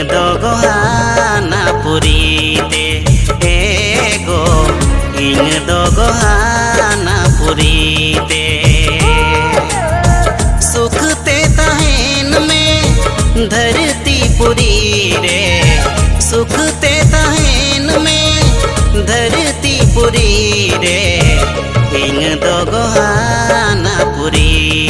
दो गोहाना पुरीते गो इन दो गोहाना पुरीते सुखते तहन में धरती पुरी रे सुखते तहन में धरती पुरी रे इन दो गोहाना